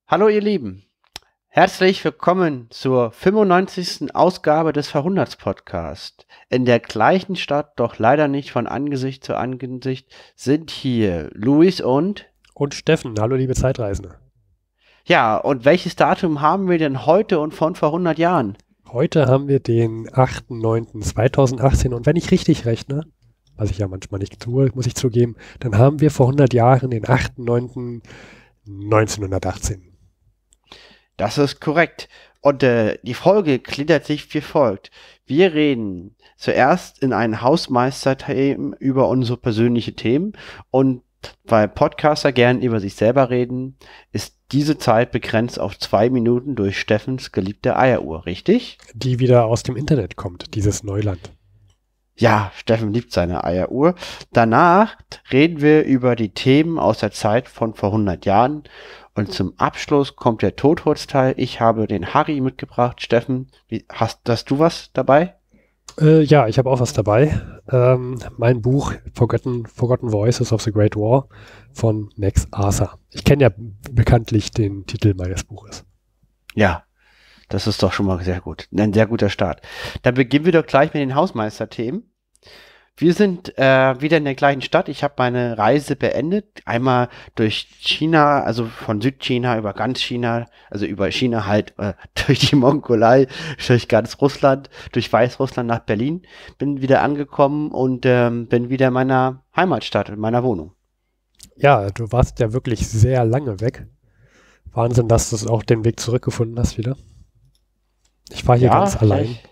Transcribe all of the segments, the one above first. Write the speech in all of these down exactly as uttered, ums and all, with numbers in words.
Hallo ihr Lieben, herzlich willkommen zur fünfundneunzigsten Ausgabe des Verhunderts-Podcast. In der gleichen Stadt, doch leider nicht von Angesicht zu Angesicht, sind hier Luis und... Und Steffen. Hallo liebe Zeitreisende. Ja, und welches Datum haben wir denn heute und von vor hundert Jahren? Heute haben wir den achten neunten zweitausendachtzehn und wenn ich richtig rechne, was ich ja manchmal nicht tue, muss ich zugeben, dann haben wir vor hundert Jahren den achten neunten neunzehnhundertachtzehn. Das ist korrekt. Und äh, die Folge gliedert sich wie folgt. Wir reden zuerst in einem Hausmeister-Themen über unsere persönlichen Themen und weil Podcaster gern über sich selber reden, ist diese Zeit begrenzt auf zwei Minuten durch Steffens geliebte Eieruhr, richtig? Die wieder aus dem Internet kommt, dieses Neuland. Ja, Steffen liebt seine Eieruhr. Danach reden wir über die Themen aus der Zeit von vor hundert Jahren. Und zum Abschluss kommt der Totholzteil. Ich habe den Harry mitgebracht. Steffen, wie, hast, hast du was dabei? Äh, ja, ich habe auch was dabei. Ähm, mein Buch Forgotten, Forgotten Voices of the Great War von Max Arthur. Ich kenne ja bekanntlich den Titel meines Buches. Ja, das ist doch schon mal sehr gut. Ein sehr guter Start. Dann beginnen wir doch gleich mit den Hausmeister-Themen. Wir sind äh, wieder in der gleichen Stadt. Ich habe meine Reise beendet. Einmal durch China, also von Südchina über ganz China, also über China halt äh, durch die Mongolei, durch ganz Russland, durch Weißrussland nach Berlin. Bin wieder angekommen und ähm, bin wieder in meiner Heimatstadt, in meiner Wohnung. Ja, du warst ja wirklich sehr lange weg. Wahnsinn, dass du auch den Weg zurückgefunden hast wieder. Ich war hier Ja, ganz allein. ich-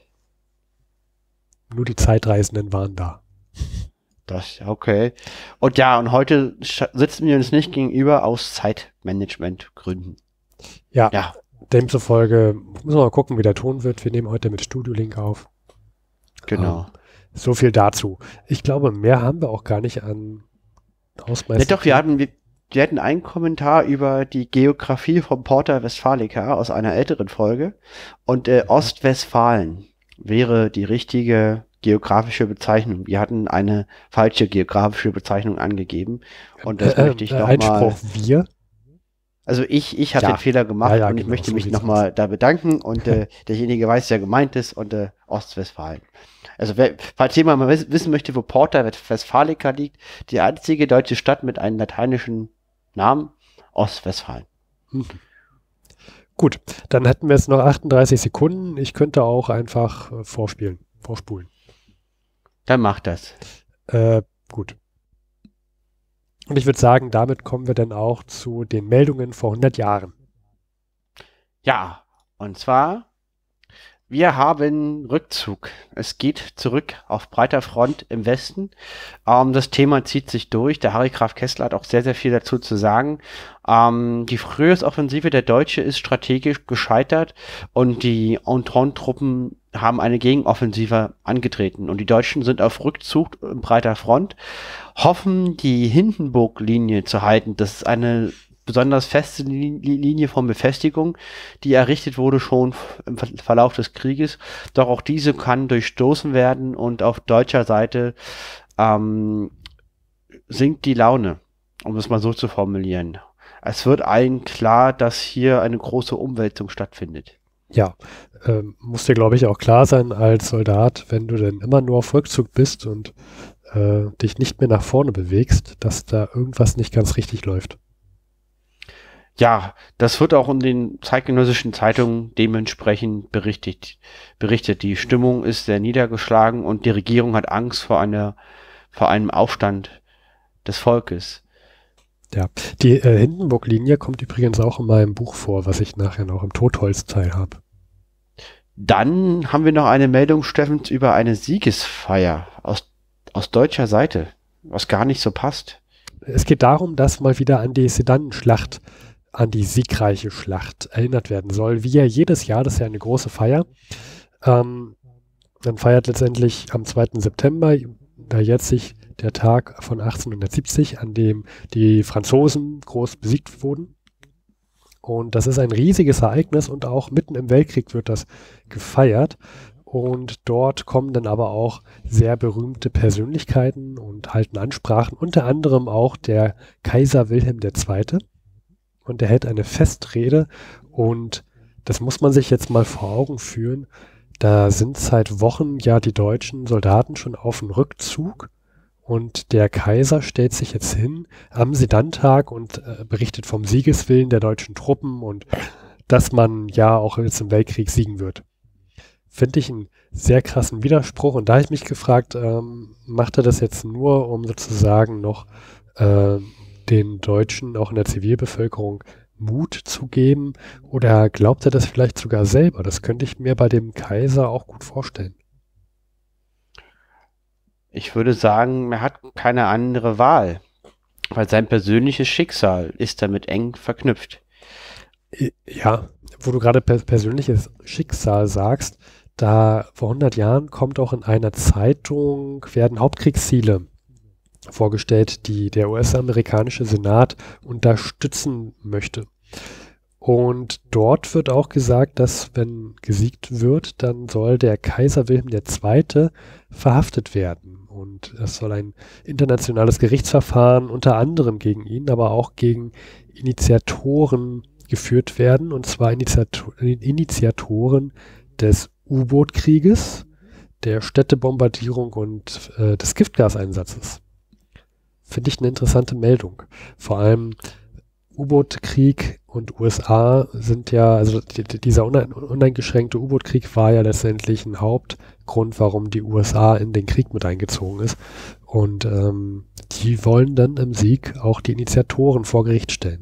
Nur die Zeitreisenden waren da. Das, okay. Und ja, und heute sch- sitzen wir uns nicht gegenüber aus Zeitmanagement-Gründen. Ja, Ja, demzufolge müssen wir mal gucken, wie der Ton wird. Wir nehmen heute mit Studio-Link auf. genau. So viel dazu. Ich glaube, mehr haben wir auch gar nicht an Hausmeister. Ja, doch, wir hatten, wir, wir hatten einen Kommentar über die Geografie vom Porta Westfalica aus einer älteren Folge. Und äh, Ostwestfalen wäre die richtige geografische Bezeichnung. Wir hatten eine falsche geografische Bezeichnung angegeben. Und das äh, möchte ich äh, nochmal. Einspruch wir. Also ich, ich habe Ja. den Fehler gemacht Ja, ja, und ich genau, möchte so mich sieht's nochmal da bedanken und äh, derjenige weiß, wer gemeint ist und äh, Ostwestfalen. Also wer, falls jemand mal wiss, wissen möchte, wo Porta Westfalica liegt, die einzige deutsche Stadt mit einem lateinischen Namen, Ostwestfalen. Mhm. Gut, dann hätten wir jetzt noch achtunddreißig Sekunden. Ich könnte auch einfach äh, vorspielen, vorspulen. Dann macht das. Äh, gut. Und ich würde sagen, damit kommen wir dann auch zu den Meldungen vor hundert Jahren. Ja, und zwar, wir haben Rückzug. Es geht zurück auf breiter Front im Westen. Ähm, das Thema zieht sich durch. Der Harry Graf Kessler hat auch sehr, sehr viel dazu zu sagen. Ähm, die Frühjahrsoffensive der Deutsche ist strategisch gescheitert und die Entente-Truppen haben eine Gegenoffensive angetreten. Und die Deutschen sind auf Rückzug in breiter Front, hoffen, die Hindenburg-Linie zu halten. Das ist eine besonders feste Li- Linie von Befestigung, die errichtet wurde schon f- im Ver- Verlauf des Krieges. Doch auch diese kann durchstoßen werden und auf deutscher Seite ähm, sinkt die Laune, um es mal so zu formulieren. Es wird allen klar, dass hier eine große Umwälzung stattfindet. Ja, ähm, muss dir, glaube ich, auch klar sein als Soldat, wenn du denn immer nur auf Rückzug bist und äh, dich nicht mehr nach vorne bewegst, dass da irgendwas nicht ganz richtig läuft. Ja, das wird auch in den zeitgenössischen Zeitungen dementsprechend berichtet. berichtet. Die Stimmung ist sehr niedergeschlagen und die Regierung hat Angst vor einer, vor einem Aufstand des Volkes. Ja, die äh, Hindenburg-Linie kommt übrigens auch in meinem Buch vor, was ich nachher noch im Totholzteil habe. Dann haben wir noch eine Meldung, Steffens, über eine Siegesfeier aus, aus deutscher Seite, was gar nicht so passt. Es geht darum, dass mal wieder an die Sedanenschlacht, an die siegreiche Schlacht erinnert werden soll. Wie ja jedes Jahr, das ist ja eine große Feier. Ähm, dann feiert letztendlich am zweiten September, da jetzt sich der Tag von achtzehnhundertsiebzig, an dem die Franzosen groß besiegt wurden. Und das ist ein riesiges Ereignis und auch mitten im Weltkrieg wird das gefeiert. Und dort kommen dann aber auch sehr berühmte Persönlichkeiten und halten Ansprachen, unter anderem auch der Kaiser Wilhelm der Zweite. und er hält eine Festrede und das muss man sich jetzt mal vor Augen führen. Da sind seit Wochen ja die deutschen Soldaten schon auf dem Rückzug und der Kaiser stellt sich jetzt hin am Sedantag und äh, berichtet vom Siegeswillen der deutschen Truppen und dass man ja auch jetzt im Weltkrieg siegen wird. Finde ich einen sehr krassen Widerspruch und da habe ich mich gefragt, ähm, macht er das jetzt nur, um sozusagen noch äh, den Deutschen auch in der Zivilbevölkerung Mut zu geben oder glaubt er das vielleicht sogar selber? Das könnte ich mir bei dem Kaiser auch gut vorstellen. Ich würde sagen, er hat keine andere Wahl, weil sein persönliches Schicksal ist damit eng verknüpft. Ja, wo du gerade per persönliches Schicksal sagst, da vor hundert Jahren kommt auch in einer Zeitung, werden Hauptkriegsziele vorgestellt, die der U S-amerikanische Senat unterstützen möchte. Und dort wird auch gesagt, dass wenn gesiegt wird, dann soll der Kaiser Wilhelm der Zweite verhaftet werden. Und es soll ein internationales Gerichtsverfahren unter anderem gegen ihn, aber auch gegen Initiatoren geführt werden, und zwar Initiator Initiatoren des U-Boot-Krieges, der Städtebombardierung und äh, des Giftgaseinsatzes. Finde ich eine interessante Meldung. Vor allem U-Boot-Krieg und U S A sind ja, also die, dieser uneingeschränkte U-Boot-Krieg war ja letztendlich ein Hauptgrund, warum die U S A in den Krieg mit eingezogen ist. Und ähm, die wollen dann im Sieg auch die Initiatoren vor Gericht stellen.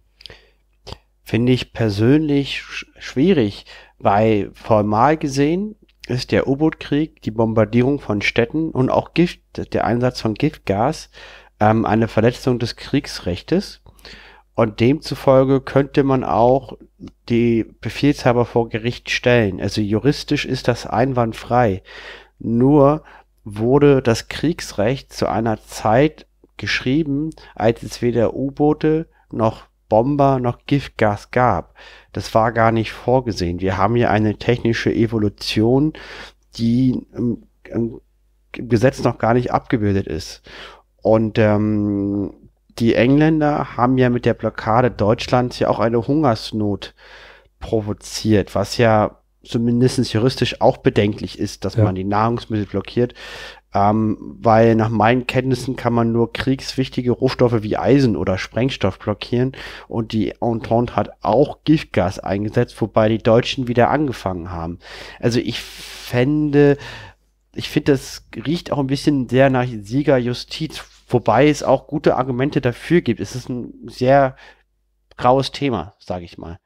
Finde ich persönlich sch schwierig, weil formal gesehen ist der U-Boot-Krieg, die Bombardierung von Städten und auch Gift, der Einsatz von Giftgas ähm, eine Verletzung des Kriegsrechtes. Und demzufolge könnte man auch die Befehlshaber vor Gericht stellen. Also juristisch ist das einwandfrei. Nur wurde das Kriegsrecht zu einer Zeit geschrieben, als es weder U-Boote noch Bomber noch Giftgas gab. Das war gar nicht vorgesehen. Wir haben hier eine technische Evolution, die im, im Gesetz noch gar nicht abgebildet ist. Und ähm, die Engländer haben ja mit der Blockade Deutschlands ja auch eine Hungersnot provoziert, was ja zumindest juristisch auch bedenklich ist, dass ja. man die Nahrungsmittel blockiert. Ähm, weil nach meinen Kenntnissen kann man nur kriegswichtige Rohstoffe wie Eisen oder Sprengstoff blockieren, und die Entente hat auch Giftgas eingesetzt, wobei die Deutschen wieder angefangen haben. Also ich fände, ich finde, das riecht auch ein bisschen sehr nach Siegerjustiz, wobei es auch gute Argumente dafür gibt. Es ist ein sehr graues Thema, sage ich mal.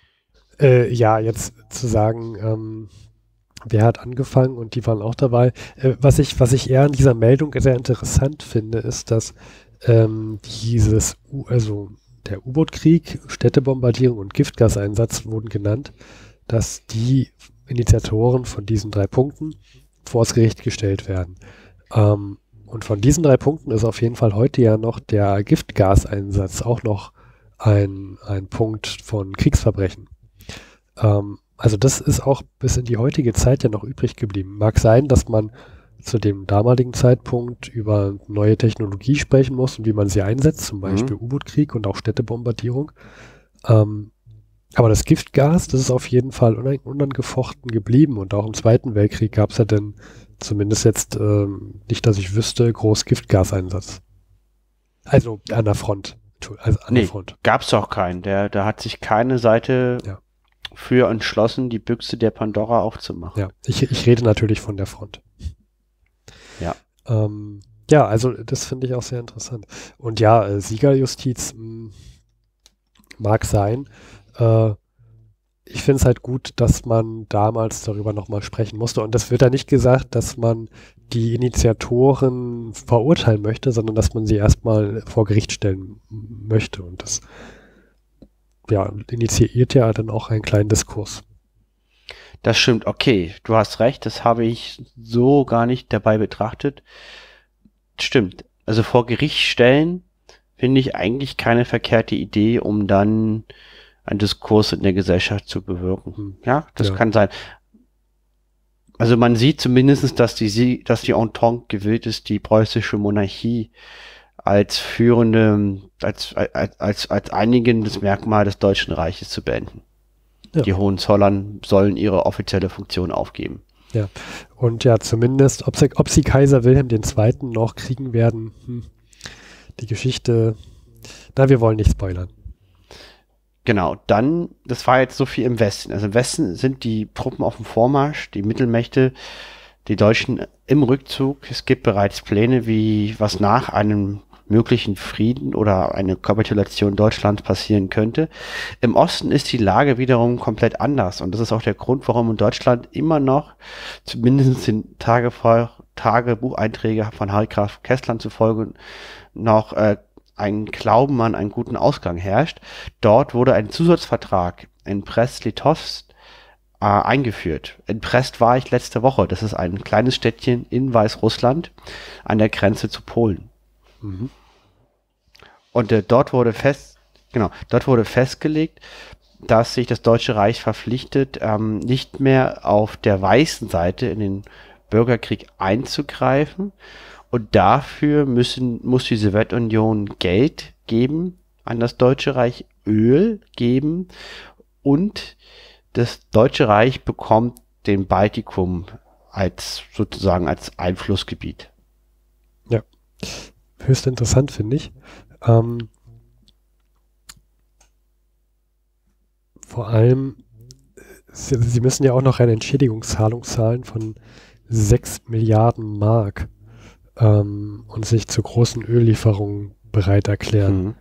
Äh, ja, jetzt zu sagen, ähm wer hat angefangen und die waren auch dabei. Äh, was ich, was ich eher an dieser Meldung sehr interessant finde, ist, dass ähm, dieses, U also der U-Boot-Krieg, Städtebombardierung und Giftgaseinsatz wurden genannt, dass die Initiatoren von diesen drei Punkten vors Gericht gestellt werden. Ähm, und von diesen drei Punkten ist auf jeden Fall heute ja noch der Giftgaseinsatz auch noch ein, ein Punkt von Kriegsverbrechen. Ähm, Also das ist auch bis in die heutige Zeit ja noch übrig geblieben. Mag sein, dass man zu dem damaligen Zeitpunkt über neue Technologie sprechen muss und wie man sie einsetzt, zum Beispiel mhm. U-Boot-Krieg und auch Städtebombardierung. Ähm, aber das Giftgas, das ist auf jeden Fall unangefochten geblieben, und auch im Zweiten Weltkrieg gab es ja dann, zumindest jetzt ähm, nicht, dass ich wüsste, groß Giftgaseinsatz. Also an der Front. Also an nee, der Front. Gab es auch keinen. Der, da hat sich keine Seite... Ja. für entschlossen, die Büchse der Pandora aufzumachen. Ja, ich, ich rede natürlich von der Front. Ja. Ähm, ja, also das finde ich auch sehr interessant. Und ja, äh, Siegerjustiz mh, mag sein. Äh, ich finde es halt gut, dass man damals darüber nochmal sprechen musste. Und das wird ja nicht gesagt, dass man die Initiatoren verurteilen möchte, sondern dass man sie erstmal vor Gericht stellen möchte. Und das ja, initiiert ja dann auch einen kleinen Diskurs. Das stimmt, okay, du hast recht, das habe ich so gar nicht dabei betrachtet. Stimmt, also vor Gericht stellen finde ich eigentlich keine verkehrte Idee, um dann einen Diskurs in der Gesellschaft zu bewirken. Hm. Ja, das ja. kann sein. Also man sieht zumindest, dass die, dass die Entente gewillt ist, die preußische Monarchie als führende, als, als, als, als einigendes Merkmal des Deutschen Reiches zu beenden. Ja. Die Hohenzollern sollen ihre offizielle Funktion aufgeben. Ja, und ja, zumindest, ob sie, ob sie Kaiser Wilhelm der Zweite noch kriegen werden, hm, die Geschichte, na, wir wollen nicht spoilern. Genau, dann, das war jetzt so viel im Westen. Also im Westen sind die Truppen auf dem Vormarsch, die Mittelmächte, die Deutschen im Rückzug. Es gibt bereits Pläne, wie was nach einem möglichen Frieden oder eine Kapitulation Deutschlands passieren könnte. Im Osten ist die Lage wiederum komplett anders und das ist auch der Grund, warum in Deutschland immer noch, zumindest in Tage vor, Tagebucheinträge von Harry Graf Kessler zufolge, noch äh, ein Glauben an einen guten Ausgang herrscht. Dort wurde ein Zusatzvertrag in Brest-Litovsk äh, eingeführt. In Brest war ich letzte Woche. Das ist ein kleines Städtchen in Weißrussland an der Grenze zu Polen. Mhm. Und äh, dort wurde fest, genau, dort wurde festgelegt, dass sich das Deutsche Reich verpflichtet, ähm, nicht mehr auf der weißen Seite in den Bürgerkrieg einzugreifen. Und dafür müssen, muss die Sowjetunion Geld geben an das Deutsche Reich, Öl geben und das Deutsche Reich bekommt den Baltikum als sozusagen als Einflussgebiet. Ja, höchst interessant finde ich. Ähm, vor allem, sie, sie müssen ja auch noch eine Entschädigungszahlung zahlen von sechs Milliarden Mark. Ähm, und sich zu großen Öllieferungen bereit erklären. Mhm.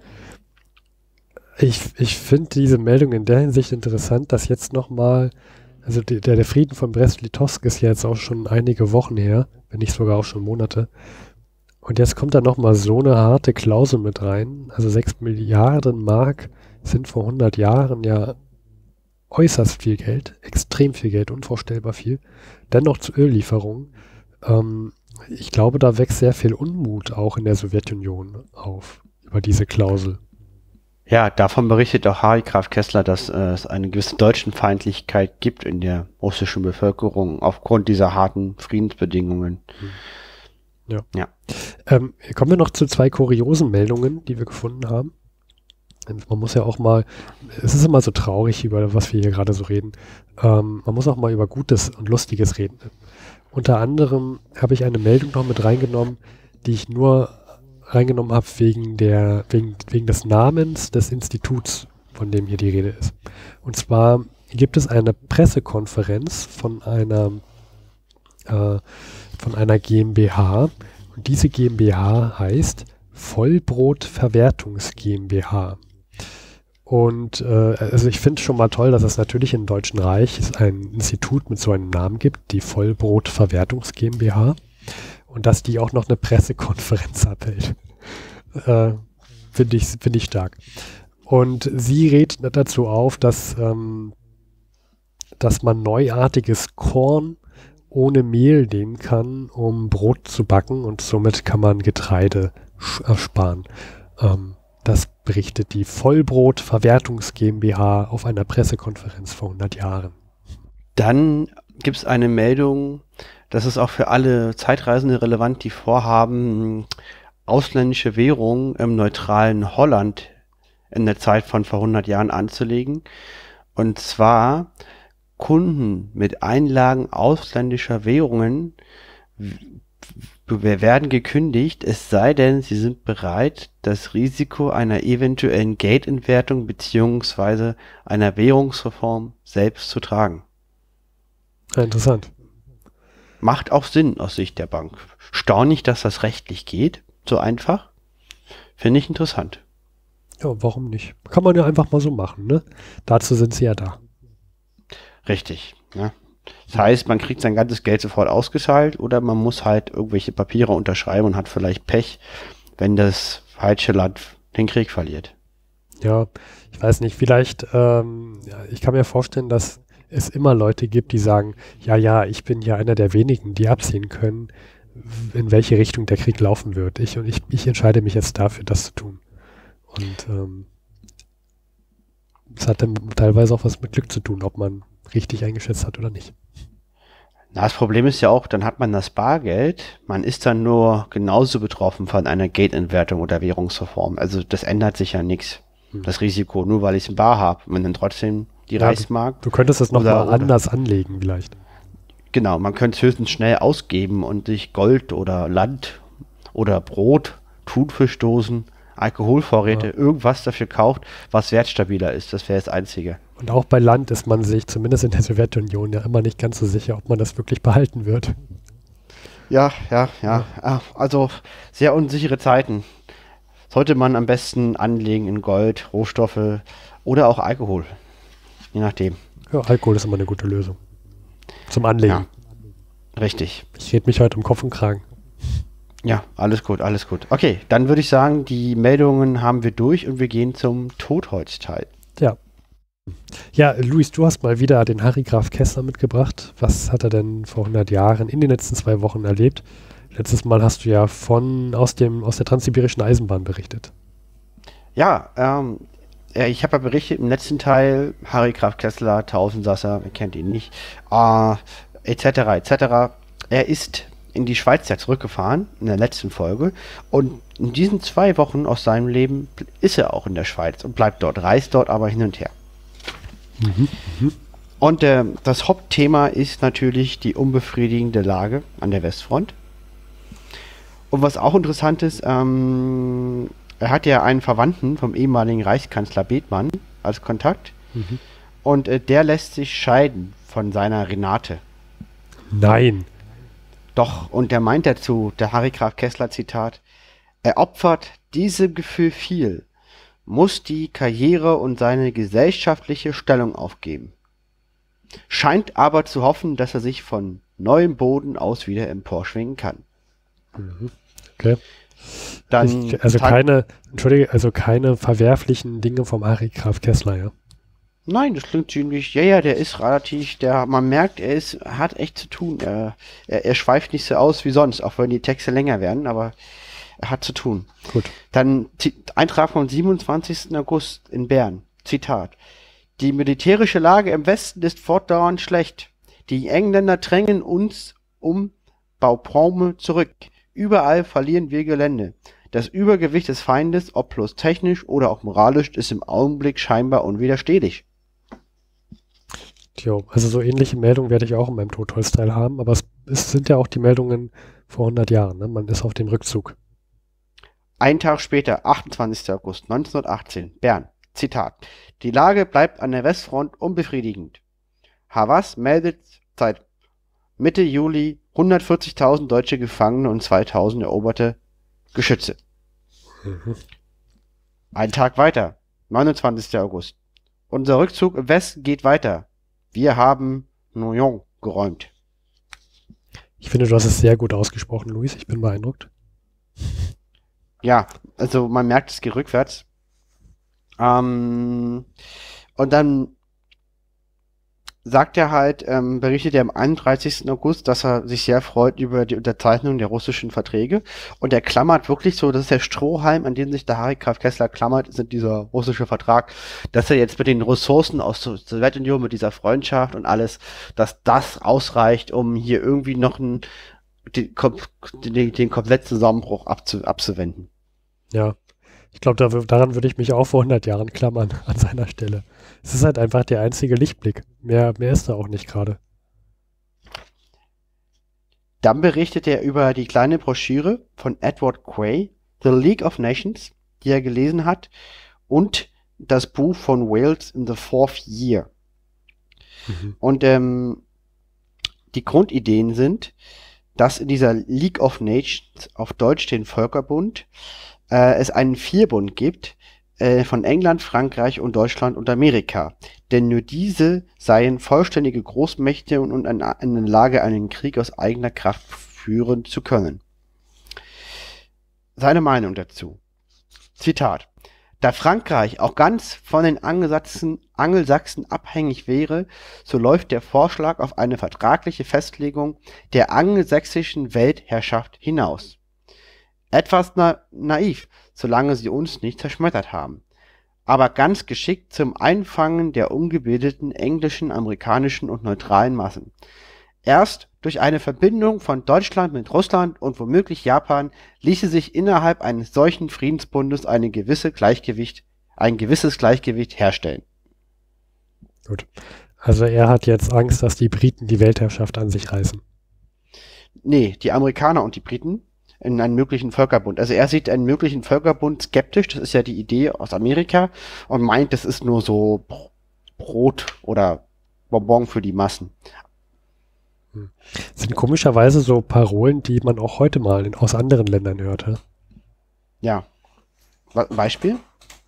Ich, ich finde diese Meldung in der Hinsicht interessant, dass jetzt nochmal, also die, der, der Frieden von Brest-Litovsk ist ja jetzt auch schon einige Wochen her, wenn nicht sogar auch schon Monate. Und jetzt kommt da nochmal so eine harte Klausel mit rein. Also sechs Milliarden Mark sind vor hundert Jahren ja äußerst viel Geld, extrem viel Geld, unvorstellbar viel. Dennoch zu Öllieferungen. Ähm, Ich glaube, da wächst sehr viel Unmut auch in der Sowjetunion auf, über diese Klausel. Ja, davon berichtet auch Harry Graf Kessler, dass äh, es eine gewisse Deutschenfeindlichkeit gibt in der russischen Bevölkerung aufgrund dieser harten Friedensbedingungen. Ja. ja. Ähm, kommen wir noch zu zwei kuriosen Meldungen, die wir gefunden haben. Man muss ja auch mal, es ist immer so traurig, über was wir hier gerade so reden. Ähm, man muss auch mal über Gutes und Lustiges reden. Unter anderem habe ich eine Meldung noch mit reingenommen, die ich nur reingenommen habe wegen der, wegen, wegen des Namens des Instituts, von dem hier die Rede ist. Und zwar gibt es eine Pressekonferenz von einer, äh, von einer GmbH. Und diese GmbH heißt Vollbrot Verwertungs GmbH. Und äh, also ich finde es schon mal toll, dass es natürlich im Deutschen Reich ein Institut mit so einem Namen gibt, die Vollbrot Verwertungs GmbH, und dass die auch noch eine Pressekonferenz abhält. äh, finde ich, finde ich stark. Und sie rät dazu auf, dass, ähm, dass man neuartiges Korn ohne Mehl nehmen kann, um Brot zu backen, und somit kann man Getreide ersparen. Ähm, Das berichtet die Vollbrot Verwertungs GmbH auf einer Pressekonferenz vor hundert Jahren. Dann gibt es eine Meldung, das ist auch für alle Zeitreisende relevant, die vorhaben, ausländische Währungen im neutralen Holland in der Zeit von vor hundert Jahren anzulegen. Und zwar Kunden mit Einlagen ausländischer Währungen wir werden gekündigt, es sei denn, sie sind bereit, das Risiko einer eventuellen Geldentwertung bzw. einer Währungsreform selbst zu tragen. Ja, interessant. Macht auch Sinn aus Sicht der Bank. Staunlich, dass das rechtlich geht, so einfach. Finde ich interessant. Ja, warum nicht? Kann man ja einfach mal so machen, ne? Dazu sind sie ja da. Richtig, ne? Das heißt, man kriegt sein ganzes Geld sofort ausgezahlt oder man muss halt irgendwelche Papiere unterschreiben und hat vielleicht Pech, wenn das falsche Land den Krieg verliert. Ja, ich weiß nicht, vielleicht, ähm, ja, ich kann mir vorstellen, dass es immer Leute gibt, die sagen, ja, ja, ich bin ja einer der wenigen, die absehen können, in welche Richtung der Krieg laufen wird. Ich und ich, ich entscheide mich jetzt dafür, das zu tun. Und ähm, es hat dann teilweise auch was mit Glück zu tun, ob man richtig eingeschätzt hat oder nicht. Na, das Problem ist ja auch, dann hat man das Bargeld, man ist dann nur genauso betroffen von einer Geldentwertung oder Währungsreform. Also das ändert sich ja nichts. Hm. Das Risiko, nur weil ich es im Bar habe. Wenn dann trotzdem die Ja, Reichsmark. Du könntest es oder- nochmal oder- anders anlegen vielleicht. Genau, man könnte es höchstens schnell ausgeben und sich Gold oder Land oder Brot, Thunfischdosen, Alkoholvorräte, Ja. irgendwas dafür kauft, was wertstabiler ist. Das wäre das Einzige. Und auch bei Land ist man sich, zumindest in der Sowjetunion, ja immer nicht ganz so sicher, ob man das wirklich behalten wird. Ja, ja, ja. Ah, Also sehr unsichere Zeiten. Sollte man am besten anlegen in Gold, Rohstoffe oder auch Alkohol. Je nachdem. Ja, Alkohol ist immer eine gute Lösung. Zum Anlegen. Ja, richtig. Ich rede mich heute um Kopf und Kragen. Ja, alles gut, alles gut. Okay, dann würde ich sagen, die Meldungen haben wir durch und wir gehen zum Totholzteil. Ja. Ja, Luis, du hast mal wieder den Harry Graf Kessler mitgebracht. Was hat er denn vor hundert Jahren in den letzten zwei Wochen erlebt? Letztes Mal hast du ja von aus dem aus der transsibirischen Eisenbahn berichtet. Ja, ähm, äh, ich habe ja berichtet im letzten Teil, Harry Graf Kessler, Tausendsasser, wer kennt ihn nicht, äh, et cetera et cetera. Er ist in die Schweiz ja zurückgefahren, in der letzten Folge, und in diesen zwei Wochen aus seinem Leben ist er auch in der Schweiz und bleibt dort, reist dort aber hin und her. Mhm. Mhm. Und äh, das Hauptthema ist natürlich die unbefriedigende Lage an der Westfront. Und was auch interessant ist, ähm, er hat ja einen Verwandten vom ehemaligen Reichskanzler Bethmann als Kontakt. Mhm. Und äh, der lässt sich scheiden von seiner Renate. Nein. Doch, und der meint dazu, der Harry Graf Kessler Zitat, er opfert diesem Gefühl viel, muss die Karriere und seine gesellschaftliche Stellung aufgeben. Scheint aber zu hoffen, dass er sich von neuem Boden aus wieder emporschwingen kann. Mhm. Okay. Dann Ich, also Tag- keine, entschuldige, also keine verwerflichen Dinge vom Harry Graf Kessler, ja. Nein, das klingt ziemlich, ja, ja, der ist relativ, der, man merkt, er ist, hat echt zu tun. Er, er, er schweift nicht so aus wie sonst, auch wenn die Texte länger werden, aber er hat zu tun. Gut. Dann Zi- Eintrag vom siebenundzwanzigsten August in Bern. Zitat. Die militärische Lage im Westen ist fortdauernd schlecht. Die Engländer drängen uns um Bapaume zurück. Überall verlieren wir Gelände. Das Übergewicht des Feindes, ob bloß technisch oder auch moralisch, ist im Augenblick scheinbar unwiderstehlich. Jo, also so ähnliche Meldungen werde ich auch in meinem Totholzteil haben, aber es, es sind ja auch die Meldungen vor hundert Jahren. Ne? Man ist auf dem Rückzug. Ein Tag später, achtundzwanzigsten August neunzehnhundertachtzehn, Bern. Zitat. Die Lage bleibt an der Westfront unbefriedigend. Havas meldet seit Mitte Juli hundertvierzigtausend deutsche Gefangene und zweitausend eroberte Geschütze. Mhm. Ein Tag weiter, neunundzwanzigsten August. Unser Rückzug im Westen geht weiter. Wir haben Noyon geräumt. Ich finde, du hast es sehr gut ausgesprochen, Luis. Ich bin beeindruckt. Ja, also man merkt, es geht rückwärts. Ähm, und dann sagt er halt, ähm, berichtet er am einunddreißigsten August, dass er sich sehr freut über die Unterzeichnung der russischen Verträge. Und er klammert wirklich so, das ist der Strohhalm, an den sich der Harry Graf Kessler klammert, ist dieser russische Vertrag, dass er jetzt mit den Ressourcen aus der Sowjetunion, mit dieser Freundschaft und alles, dass das ausreicht, um hier irgendwie noch einen, den, den, den kompletten Zusammenbruch abzu, abzuwenden. Ja, ich glaube, da, daran würde ich mich auch vor hundert Jahren klammern, an seiner Stelle. Es ist halt einfach der einzige Lichtblick. Mehr, mehr ist da auch nicht gerade. Dann berichtet er über die kleine Broschüre von Edward Quay, The League of Nations, die er gelesen hat, und das Buch von Wales in the Fourth Year. Mhm. Und ähm, die Grundideen sind, dass in dieser League of Nations, auf Deutsch den Völkerbund, äh, es einen Vierbund gibt äh, von England, Frankreich und Deutschland und Amerika. Denn nur diese seien vollständige Großmächte und, und in, in der Lage, einen Krieg aus eigener Kraft führen zu können. Seine Meinung dazu. Zitat. Da Frankreich auch ganz von den Angelsachsen, Angelsachsen abhängig wäre, so läuft der Vorschlag auf eine vertragliche Festlegung der angelsächsischen Weltherrschaft hinaus. Etwas na naiv, solange sie uns nicht zerschmettert haben, aber ganz geschickt zum Einfangen der ungebildeten englischen, amerikanischen und neutralen Massen. Erst durch eine Verbindung von Deutschland mit Russland und womöglich Japan ließe sich innerhalb eines solchen Friedensbundes eine gewisse Gleichgewicht, ein gewisses Gleichgewicht herstellen. Gut. Also er hat jetzt Angst, dass die Briten die Weltherrschaft an sich reißen. Nee, die Amerikaner und die Briten in einen möglichen Völkerbund. Also er sieht einen möglichen Völkerbund skeptisch, das ist ja die Idee aus Amerika, und meint, das ist nur so Brot oder Bonbon für die Massen. Das sind komischerweise so Parolen, die man auch heute mal in, aus anderen Ländern hörte. Ja. Beispiel?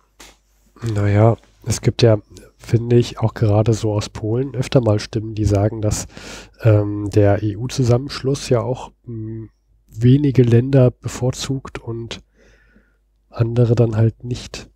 Naja, es gibt ja, finde ich, auch gerade so aus Polen öfter mal Stimmen, die sagen, dass ähm, der E U-Zusammenschluss ja auch mh, wenige Länder bevorzugt und andere dann halt nicht.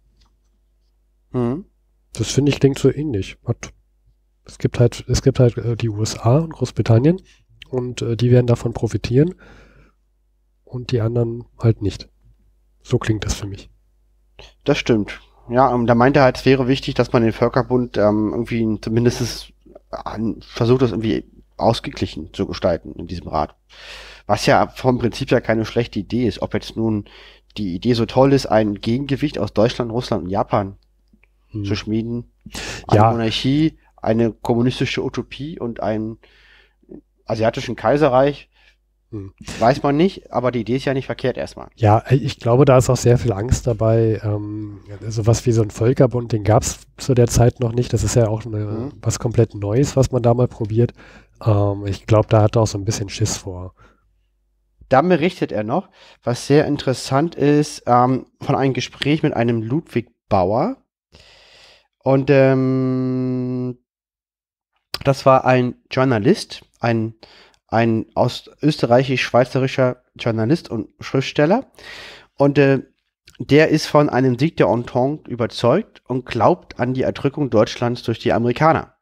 Mhm. Das finde ich klingt so ähnlich. Hat, es gibt halt, es gibt halt äh, die U S A und Großbritannien und äh, die werden davon profitieren und die anderen halt nicht. So klingt das für mich. Das stimmt. Ja, ähm, da meinte er halt, es wäre wichtig, dass man den Völkerbund ähm, irgendwie zumindest äh, versucht, das irgendwie ausgeglichen zu gestalten in diesem Rat. Was ja vom Prinzip ja keine schlechte Idee ist. Ob jetzt nun die Idee so toll ist, ein Gegengewicht aus Deutschland, Russland und Japan hm. zu schmieden. Eine ja. Monarchie, eine kommunistische Utopie und einen asiatischen Kaiserreich. Hm. Weiß man nicht, aber die Idee ist ja nicht verkehrt erstmal. Ja, ich glaube, da ist auch sehr viel Angst dabei. Ähm, sowas wie so ein Völkerbund, den gab es zu der Zeit noch nicht. Das ist ja auch eine, mhm. was komplett Neues, was man da mal probiert. Ähm, ich glaube, da hat er auch so ein bisschen Schiss vor. Dann berichtet er noch, was sehr interessant ist, ähm, von einem Gespräch mit einem Ludwig Bauer. Und ähm, das war ein Journalist, ein ein aus österreichisch-schweizerischer Journalist und Schriftsteller. Und äh, der ist von einem Sieg der Entente überzeugt und glaubt an die Erdrückung Deutschlands durch die Amerikaner.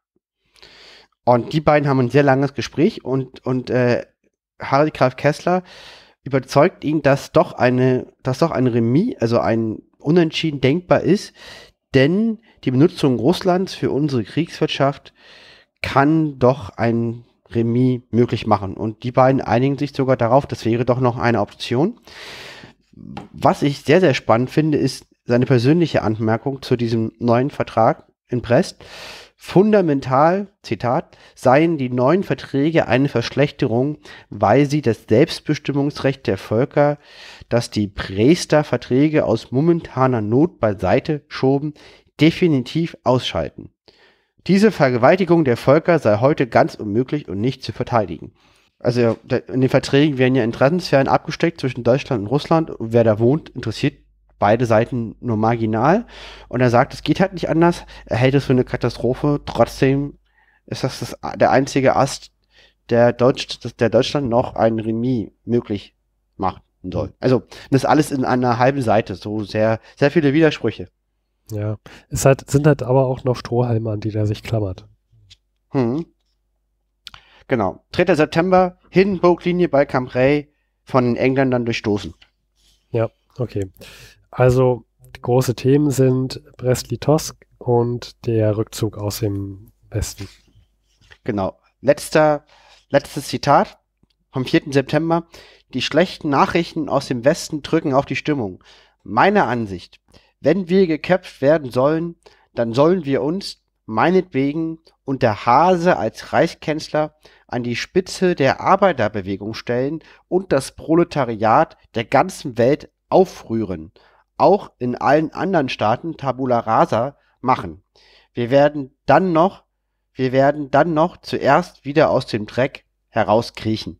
Und die beiden haben ein sehr langes Gespräch und, und äh, Harry Graf Kessler überzeugt ihn, dass doch eine, dass doch ein Remis, also ein Unentschieden denkbar ist, denn die Benutzung Russlands für unsere Kriegswirtschaft kann doch ein Remis möglich machen. Und die beiden einigen sich sogar darauf, das wäre doch noch eine Option. Was ich sehr, sehr spannend finde, ist seine persönliche Anmerkung zu diesem neuen Vertrag in Brest. Fundamental, Zitat, seien die neuen Verträge eine Verschlechterung, weil sie das Selbstbestimmungsrecht der Völker, das die Brester Verträge aus momentaner Not beiseite schoben, definitiv ausschalten. Diese Vergewaltigung der Völker sei heute ganz unmöglich und nicht zu verteidigen. Also in den Verträgen werden ja Interessensphären abgesteckt zwischen Deutschland und Russland. Und wer da wohnt, interessiert beide Seiten nur marginal. Und er sagt, es geht halt nicht anders. Er hält es für eine Katastrophe. Trotzdem ist das, das der einzige Ast, der, Deutsch, der Deutschland noch ein Remis möglich machen soll. Also das alles in einer halben Seite. So sehr, sehr viele Widersprüche. Ja, es halt, sind halt aber auch noch Strohhalme, an die der sich klammert. Hm. Genau. dritter September, Hindenburg-Linie bei Cambrai von den Engländern durchstoßen. Ja, okay. Also große Themen sind Brest-Litovsk und der Rückzug aus dem Westen. Genau. Letzter, letztes Zitat vom vierten September. Die schlechten Nachrichten aus dem Westen drücken auf die Stimmung. Meiner Ansicht, wenn wir geköpft werden sollen, dann sollen wir uns, meinetwegen, unter Haase als Reichskanzler an die Spitze der Arbeiterbewegung stellen und das Proletariat der ganzen Welt aufrühren, auch in allen anderen Staaten Tabula Rasa machen. Wir werden dann noch, wir werden dann noch zuerst wieder aus dem Dreck herauskriechen.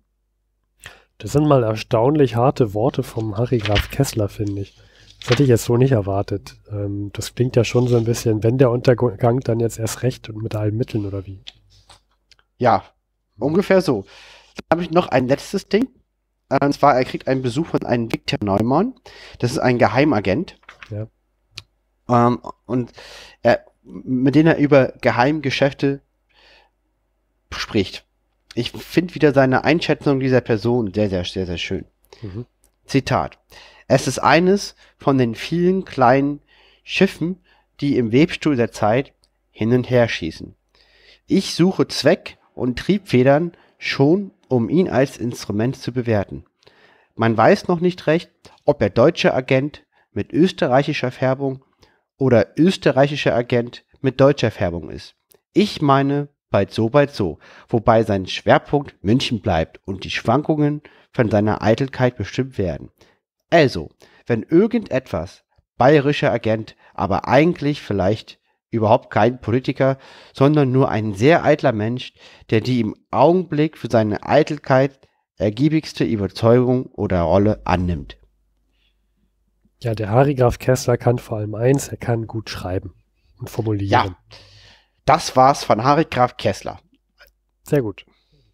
Das sind mal erstaunlich harte Worte vom Harry Graf Kessler, finde ich. Das hätte ich jetzt so nicht erwartet. Ähm, das klingt ja schon so ein bisschen, wenn der Untergang, dann jetzt erst recht und mit allen Mitteln, oder wie? Ja, ungefähr so. Dann habe ich noch ein letztes Ding. Und zwar, er kriegt einen Besuch von einem Viktor Neumann. Das ist ein Geheimagent. Ja. Ähm, und er, mit dem er über Geheimgeschäfte spricht. Ich finde wieder seine Einschätzung dieser Person sehr, sehr, sehr, sehr schön. Mhm. Zitat. Es ist eines von den vielen kleinen Schiffen, die im Webstuhl der Zeit hin und her schießen. Ich suche Zweck und Triebfedern schon um ihn als Instrument zu bewerten. Man weiß noch nicht recht, ob er deutscher Agent mit österreichischer Färbung oder österreichischer Agent mit deutscher Färbung ist. Ich meine, bald so, bald so, wobei sein Schwerpunkt München bleibt und die Schwankungen von seiner Eitelkeit bestimmt werden. Also, wenn irgendetwas bayerischer Agent, aber eigentlich vielleicht überhaupt kein Politiker, sondern nur ein sehr eitler Mensch, der die im Augenblick für seine Eitelkeit ergiebigste Überzeugung oder Rolle annimmt. Ja, der Harry Graf Kessler kann vor allem eins, er kann gut schreiben und formulieren. Ja, das war's von Harry Graf Kessler. Sehr gut.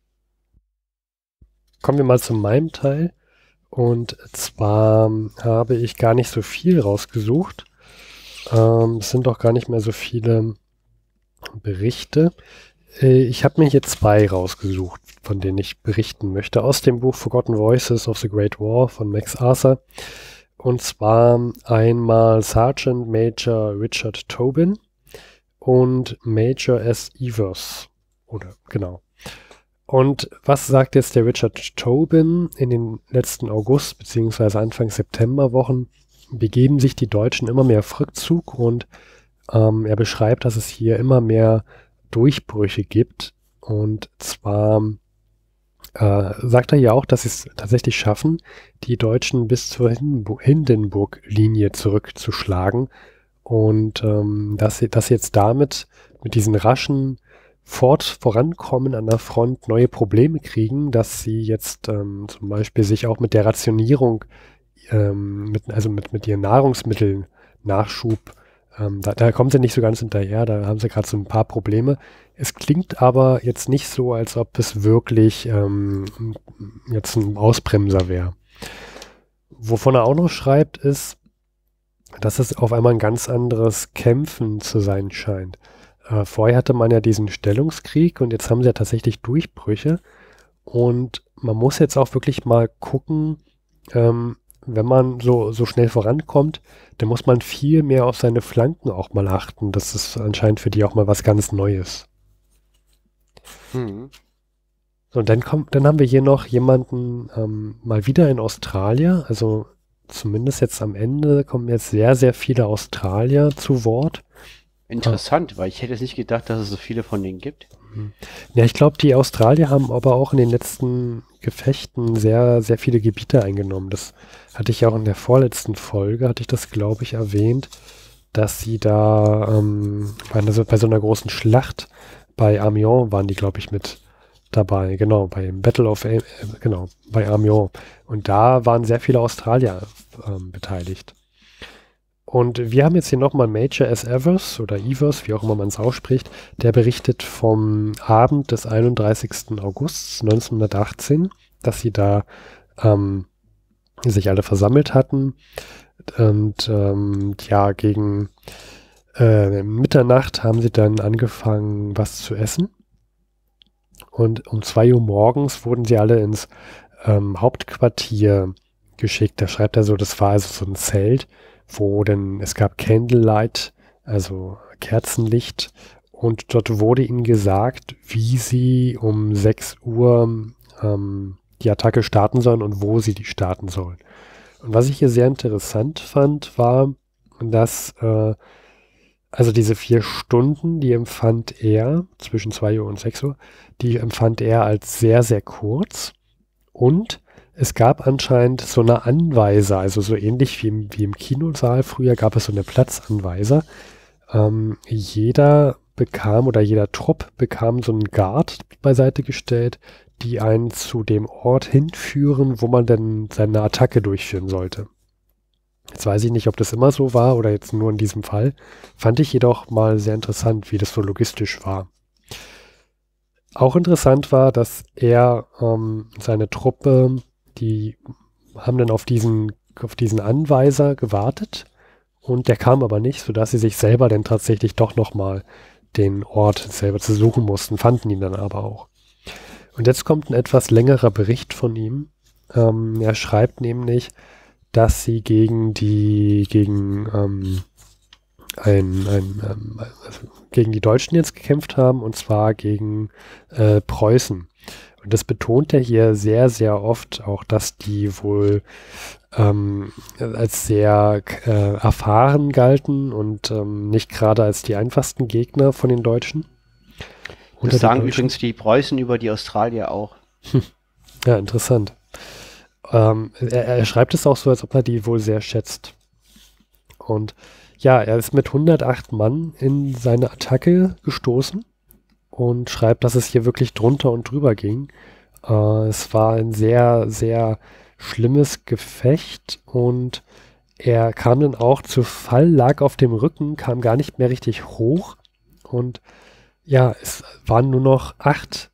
Kommen wir mal zu meinem Teil. Und zwar habe ich gar nicht so viel rausgesucht. Ähm, es sind auch gar nicht mehr so viele Berichte. Äh, ich habe mir hier zwei rausgesucht, von denen ich berichten möchte. Aus dem Buch Forgotten Voices of the Great War von Max Arthur. Und zwar einmal Sergeant Major Richard Tobin und Major S. Evers. Oder, genau. Und was sagt jetzt der Richard Tobin? In den letzten August- bzw. Anfang Septemberwochen begeben sich die Deutschen immer mehr auf Rückzug und ähm, er beschreibt, dass es hier immer mehr Durchbrüche gibt. Und zwar äh, sagt er ja auch, dass sie es tatsächlich schaffen, die Deutschen bis zur Hindenburg-Linie zurückzuschlagen. Und ähm, dass sie, dass sie jetzt damit, mit diesen raschen fort vorankommen an der Front, neue Probleme kriegen, dass sie jetzt ähm, zum Beispiel sich auch mit der Rationierung, ähm, mit, also mit, mit ihren Nahrungsmitteln Nachschub, ähm, da, da kommen sie nicht so ganz hinterher, da haben sie gerade so ein paar Probleme. Es klingt aber jetzt nicht so, als ob es wirklich ähm, jetzt ein Ausbremser wäre. Wovon er auch noch schreibt, ist, dass es auf einmal ein ganz anderes Kämpfen zu sein scheint. Äh, vorher hatte man ja diesen Stellungskrieg und jetzt haben sie ja tatsächlich Durchbrüche und man muss jetzt auch wirklich mal gucken, ähm, wenn man so, so schnell vorankommt, dann muss man viel mehr auf seine Flanken auch mal achten. Das ist anscheinend für die auch mal was ganz Neues. Mhm. So, und dann kommt, dann haben wir hier noch jemanden ähm, mal wieder in Australien, also zumindest jetzt am Ende kommen jetzt sehr, sehr viele Australier zu Wort. Interessant, ah. weil ich hätte jetzt nicht gedacht, dass es so viele von denen gibt. Ja, ich glaube, die Australier haben aber auch in den letzten Gefechten sehr, sehr viele Gebiete eingenommen. Das hatte ich ja auch in der vorletzten Folge, hatte ich das, glaube ich, erwähnt, dass sie da ähm, also bei so einer großen Schlacht bei Amiens waren die, glaube ich, mit dabei. Genau, bei Battle of, äh, genau, bei Amiens. Und da waren sehr viele Australier ähm, beteiligt. Und wir haben jetzt hier nochmal Major S. Evers oder Evers, wie auch immer man es ausspricht, der berichtet vom Abend des einunddreißigsten August neunzehnhundertachtzehn, dass sie da ähm, sich alle versammelt hatten und ähm, ja, gegen äh, Mitternacht haben sie dann angefangen, was zu essen und um zwei Uhr morgens wurden sie alle ins ähm, Hauptquartier geschickt. Da schreibt er so, das war also so ein Zelt, wo denn, es gab Candlelight, also Kerzenlicht, und dort wurde ihnen gesagt, wie sie um sechs Uhr ähm, die Attacke starten sollen und wo sie die starten sollen. Und was ich hier sehr interessant fand, war, dass äh, also diese vier Stunden, die empfand er, zwischen zwei Uhr und sechs Uhr, die empfand er als sehr, sehr kurz und es gab anscheinend so eine Anweiser, also so ähnlich wie im, wie im Kinosaal. Früher gab es so eine Platzanweiser. Ähm, jeder bekam oder jeder Trupp bekam so einen Guard beiseite gestellt, die einen zu dem Ort hinführen, wo man dann seine Attacke durchführen sollte. Jetzt weiß ich nicht, ob das immer so war oder jetzt nur in diesem Fall. Fand ich jedoch mal sehr interessant, wie das so logistisch war. Auch interessant war, dass er ähm, seine Truppe, die haben dann auf diesen, auf diesen Anweiser gewartet und der kam aber nicht, sodass sie sich selber dann tatsächlich doch nochmal den Ort selber zu suchen mussten, fanden ihn dann aber auch. Und jetzt kommt ein etwas längerer Bericht von ihm. Ähm, er schreibt nämlich, dass sie gegen die, gegen ähm, ein, ein, ähm, also gegen die Deutschen jetzt gekämpft haben und zwar gegen äh, Preußen. Und das betont er hier sehr, sehr oft, auch dass die wohl ähm, als sehr äh, erfahren galten und ähm, nicht gerade als die einfachsten Gegner von den Deutschen. Das sagen übrigens die Preußen über die Australier auch. Hm. Ja, interessant. Ähm, er, er schreibt es auch so, als ob er die wohl sehr schätzt. Und ja, er ist mit hundertacht Mann in seine Attacke gestoßen und schreibt, dass es hier wirklich drunter und drüber ging. Äh, es war ein sehr, sehr schlimmes Gefecht und er kam dann auch zu Fall, lag auf dem Rücken, kam gar nicht mehr richtig hoch und ja, es waren nur noch acht,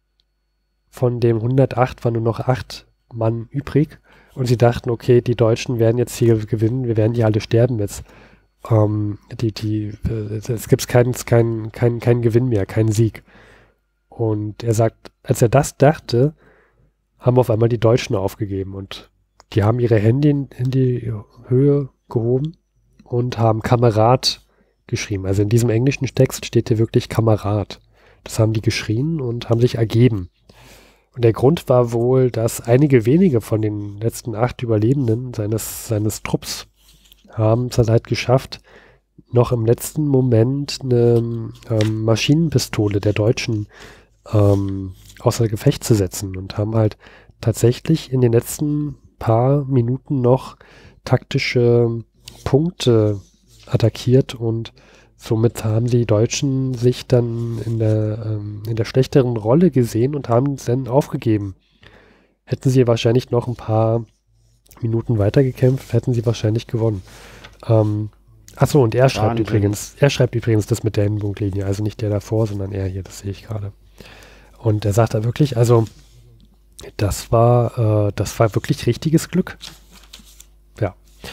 von dem hundertacht waren nur noch acht Mann übrig und sie dachten, okay, die Deutschen werden jetzt hier gewinnen, wir werden hier alle sterben jetzt. Ähm, die, die, äh, es gibt keinen kein, kein, kein Gewinn mehr, keinen Sieg. Und er sagt, als er das dachte, haben auf einmal die Deutschen aufgegeben und die haben ihre Hände in, in die Höhe gehoben und haben Kamerad geschrien. Also in diesem englischen Text steht hier wirklich Kamerad. Das haben die geschrien und haben sich ergeben. Und der Grund war wohl, dass einige wenige von den letzten acht Überlebenden seines, seines Trupps haben es halt geschafft, noch im letzten Moment eine ähm, Maschinenpistole der Deutschen ähm, außer Gefecht zu setzen und haben halt tatsächlich in den letzten paar Minuten noch taktische Punkte attackiert und somit haben die Deutschen sich dann in der, ähm, in der schlechteren Rolle gesehen und haben es dann aufgegeben. Hätten sie wahrscheinlich noch ein paar Minuten weitergekämpft, hätten sie wahrscheinlich gewonnen. Ähm, achso, und er schreibt Wahnsinn. übrigens, er schreibt übrigens das mit der Endpunktlinie, also nicht der davor, sondern er hier, das sehe ich gerade. Und er sagt da wirklich, also das war, äh, das war wirklich richtiges Glück. Ja.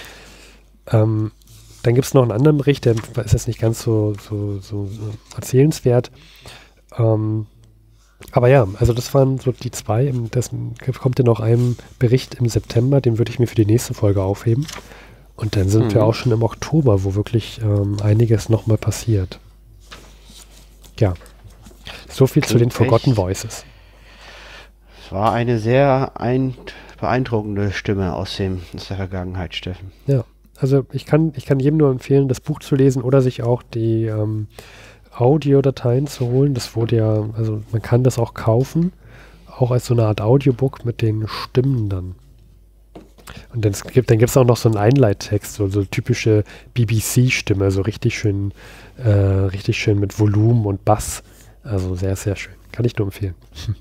Ähm, dann gibt es noch einen anderen Bericht, der ist jetzt nicht ganz so, so, so, so erzählenswert. Ähm, aber ja, also das waren so die zwei. Das kommt ja noch ein Bericht im September, den würde ich mir für die nächste Folge aufheben. Und dann sind mhm. wir auch schon im Oktober, wo wirklich ähm, einiges nochmal passiert. Ja. So viel Klingt zu den Forgotten echt. Voices. Es war eine sehr ein, beeindruckende Stimme aus, dem, aus der Vergangenheit, Steffen. Ja, also ich kann, ich kann jedem nur empfehlen, das Buch zu lesen oder sich auch die ähm, Audiodateien zu holen. Das wurde ja, also man kann das auch kaufen, auch als so eine Art Audiobook mit den Stimmen dann. Und dann gibt dann gibt's auch noch so einen Einleittext, so, so typische B B C-Stimme, so richtig schön, äh, richtig schön mit Volumen und Bass. Also sehr, sehr schön. Kann ich nur empfehlen.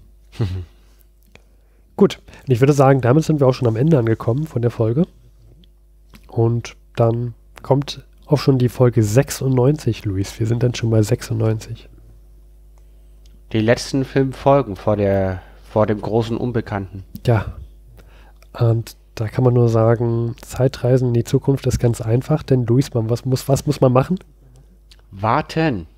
Gut, und ich würde sagen, damit sind wir auch schon am Ende angekommen von der Folge. Und dann kommt auch schon die Folge sechsundneunzig, Luis. Wir sind dann schon bei sechsundneunzig. Die letzten fünf Folgen vor der, vor dem großen Unbekannten. Ja. Und da kann man nur sagen, Zeitreisen in die Zukunft ist ganz einfach, denn Luis, man, was muss, was muss man machen? Warten.